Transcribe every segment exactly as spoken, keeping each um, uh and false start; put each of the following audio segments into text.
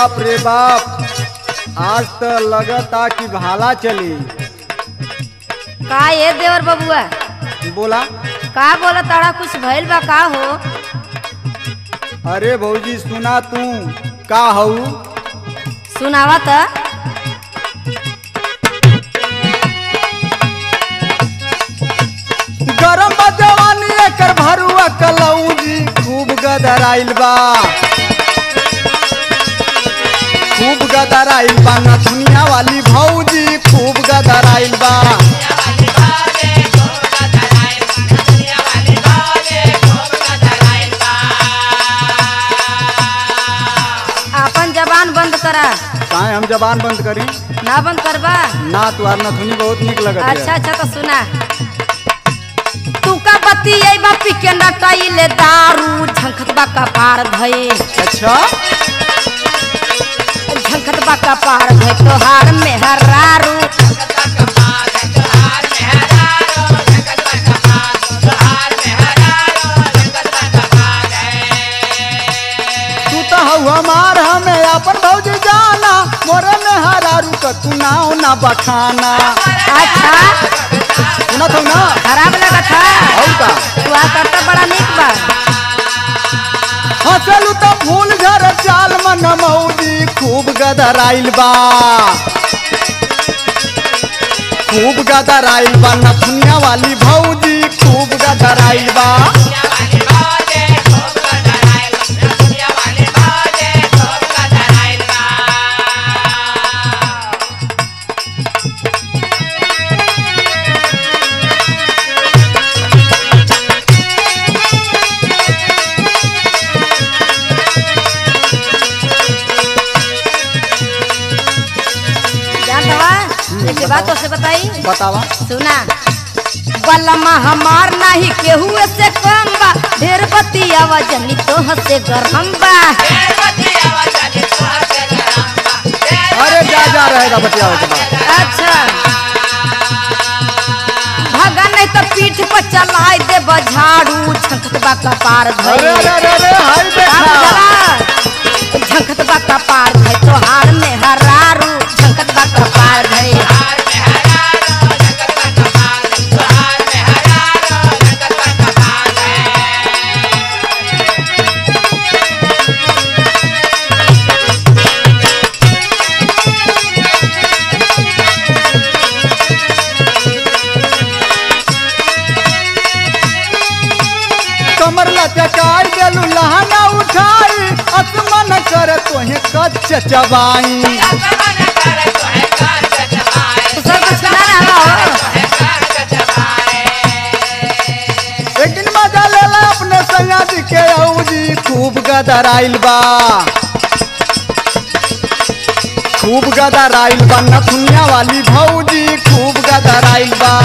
बाप रे बाप, आज तो लगता कि भाला चली। का ये देवर बबुआ बोला का बोला ताड़ा, कुछ भइल बा का हो? अरे भौजी सुना तू का हऊ? सुनावा त। गरम बा जवानी एकर भरुआ कलौजी, खूब गदराइल बा खूब गदराइल बा ना दुनिया वाली भौजी, खूब गदराइल बा। अपन जबान बंद करा। काहे हम जबान बंद करी? ना बंद करबा? ना तुहार नथुनी बहुत निक लगत है। अच्छा अच्छा तो सुना। तू का बत्ती आई बा पी के नटाइले दारू, झंखत बा का पार धई। अच्छा झंखत बा का पार धई तोहार में हरारू। तू तो हऊ हमार, हमें अपन भौजी जाना, मोरे में हरारू का तू नाव ना बखाना। अच्छा सुनत हूँ ना? खराब लगत है? हऊ का तू आ करता बड़ा निक बा। हंसलू तो फूल घर चाल मन मौजी, खूब गदराइल बा खूब गदराइल बा नथुनिया वाली भौजी, खूब गदराइल बा। एक बात तो से बताई। बतावा। सुना, बलमा हमार नहीं केहू से कम बा, ढेर बतिया वजनी तो हसे गरम बा। अरे जा जा रहेगा बतिया के बाद। अच्छा भागा नहीं तो पीठ पर चलाई दे बझाड़ू, झंखत बा का पार धई। अरे अरे अरे हाय देखा, झंखत बा का पार धई तोहार में हरारू, झंखत बा का पार धई। कमर लचकाई देलू लहंगा उठाई, असमन करे तोहे कच्च चबाई। एक दिन मजा लेला अपने सैया जी के औजी, खूब गदराइल बा खूब गदराइल बा नथुनिया वाली भौजी, खूब गदराइल बा।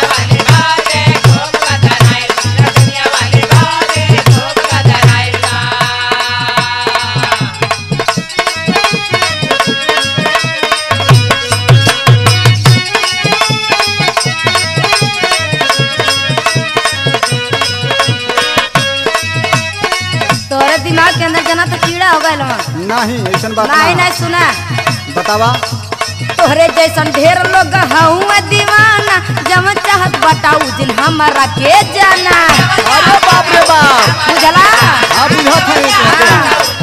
दिमाग के अंदर जना तो कीड़ा हो गया। नहीं ऐसा बात नहीं नहीं सुना। बतावा। तोहरे जैसन ढेर लोग हूँ दीवाना, जब चाहत बताऊ दिन हमारा के जाना। अरे बाप रे बाप, बुझला? हाँ बुझत है।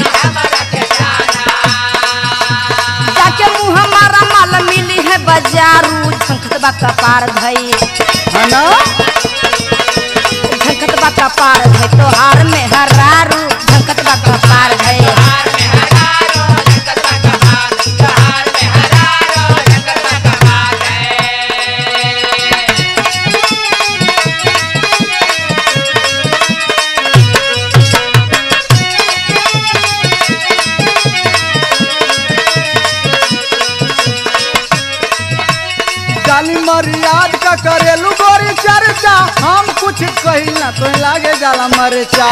जाके मुँह हमारा माल मिली है बाजारू, झंखत बा का पार धई। है ना? झंखत बा का पार धई तोहार में हरारू, झंखत बा का पार धई। जाली मरियाद का करेलू गोरी चर्चा, हम कुछ कही ना तो लागे जाला मरचा।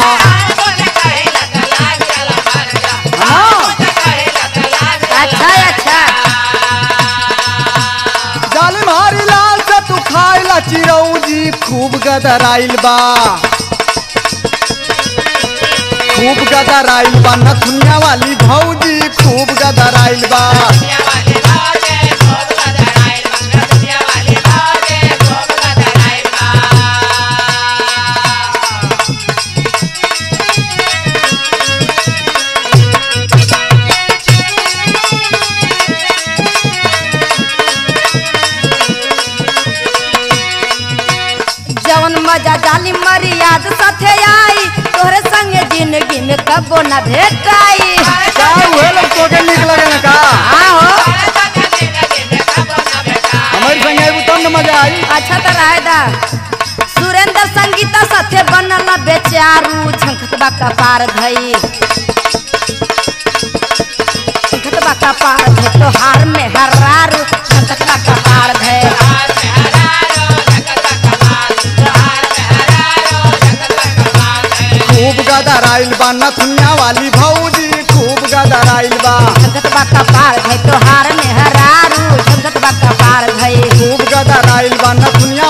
हाँ अच्छा अच्छा जाली मारी लाल से तू खाइला चिरौजी, खूब गदराइल बा खूब गदराइल बा नथुनिया वाली भौजी खूब गदराइल बा जवन मजा जाली मरियाद साथे आई तोहरे संगे जिंदगी में कबो न भेटाई। का उहे लोग तोके निक लगे ना का हाँ हो हमारी संगे आइबू तब न मजा आई। अच्छा तो रहेदा सुरेंद्र संगीता साथे बनल बेचारू झंखतबा का पार धई झंखतबा का पार धई तोहार में हरारू झंखतबा का पार धई खूब गदराइल बा नथुनिया वाली भौजी खूब गदराइल बा झंखतबा का पार धई तोहार में हरारू झंखतबा का पार धई खूब गदराइल बा नथुनिया